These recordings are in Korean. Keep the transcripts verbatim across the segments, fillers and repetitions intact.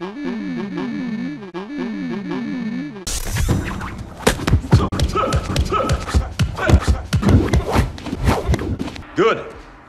Good.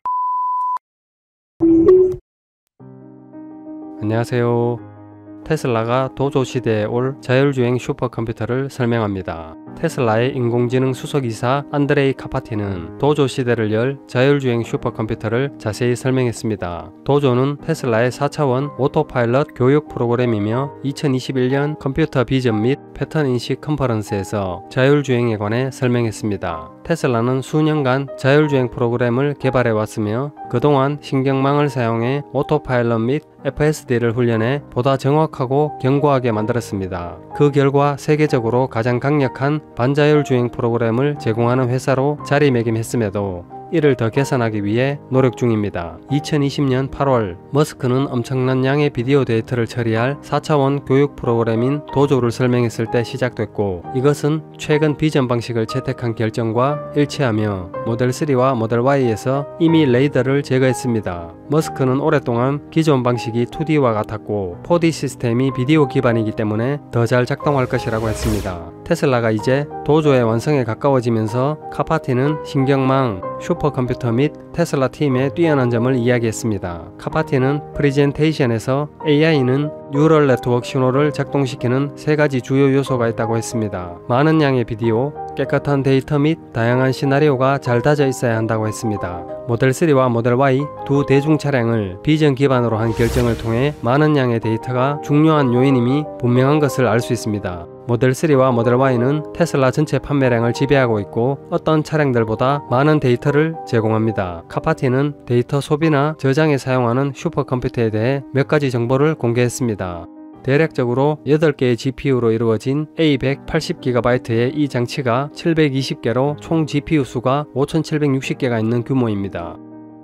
안녕하세요. 테슬라가 도조 시대에 올 자율주행 슈퍼컴퓨터를 설명합니다. 테슬라의 인공지능 수석이사 안드레이 카파티는 도조 시대를 열 자율주행 슈퍼컴퓨터를 자세히 설명했습니다. 도조는 테슬라의 사 차원 오토파일럿 교육 프로그램이며 이천이십일 년 컴퓨터 비전 및 패턴 인식 컨퍼런스에서 자율주행에 관해 설명했습니다. 테슬라는 수년간 자율주행 프로그램을 개발해 왔으며 그동안 신경망을 사용해 오토파일럿 및 에프에스디를 훈련해 보다 정확하고 견고하게 만들었습니다. 그 결과 세계적으로 가장 강력한 반자율주행 프로그램을 제공하는 회사로 자리매김했음에도 이를 더 개선하기 위해 노력 중입니다. 이천이십 년 팔월 머스크는 엄청난 양의 비디오 데이터를 처리할 사 차원 교육 프로그램인 도조를 설명했을 때 시작됐고, 이것은 최근 비전 방식을 채택한 결정과 일치하며 모델 쓰리와 모델 와이에서 이미 레이더를 제거했습니다. 머스크는 오랫동안 기존 방식이 투디와 같았고 포디 시스템이 비디오 기반이기 때문에 더 잘 작동할 것이라고 했습니다. 테슬라가 이제 도조의 완성에 가까워지면서 카파티는 신경망, 슈퍼컴퓨터 및 테슬라 팀의 뛰어난 점을 이야기했습니다. 카파티는 프리젠테이션에서 에이아이는 뉴럴 네트워크 신호를 작동시키는 세 가지 주요 요소가 있다고 했습니다. 많은 양의 비디오, 깨끗한 데이터 및 다양한 시나리오가 잘 다져 있어야 한다고 했습니다. 모델 쓰리와 모델 와이 두 대중 차량을 비전 기반으로 한 결정을 통해 많은 양의 데이터가 중요한 요인임이 분명한 것을 알 수 있습니다. 모델 쓰리와 모델 와이는 테슬라 전체 판매량을 지배하고 있고 어떤 차량들보다 많은 데이터를 제공합니다. 카파티는 데이터 소비나 저장에 사용하는 슈퍼컴퓨터에 대해 몇 가지 정보를 공개했습니다. 대략적으로 여덟 개의 지피유로 이루어진 에이 백팔십 기가바이트의 이 장치가 칠백이십 개로 총 지피유 수가 오천칠백육십 개가 있는 규모입니다.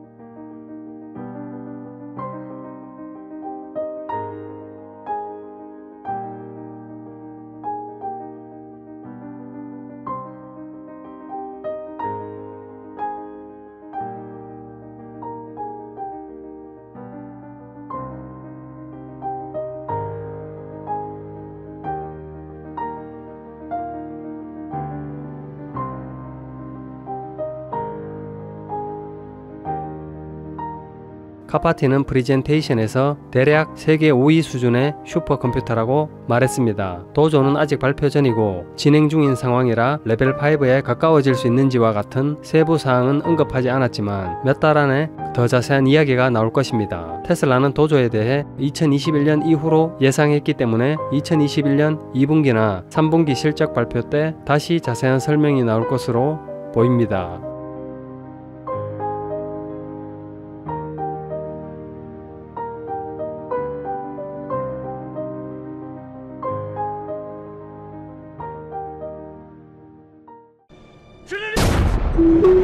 카파티는 프리젠테이션에서 대략 세계 오 위 수준의 슈퍼컴퓨터라고 말했습니다. 도조는 아직 발표 전이고 진행 중인 상황이라 레벨 파이브에 가까워질 수 있는지와 같은 세부 사항은 언급하지 않았지만 몇 달 안에 더 자세한 이야기가 나올 것입니다. 테슬라는 도조에 대해 이천이십일 년 이후로 예상했기 때문에 이천이십일 년 이 분기나 삼 분기 실적 발표 때 다시 자세한 설명이 나올 것으로 보입니다. Trinity!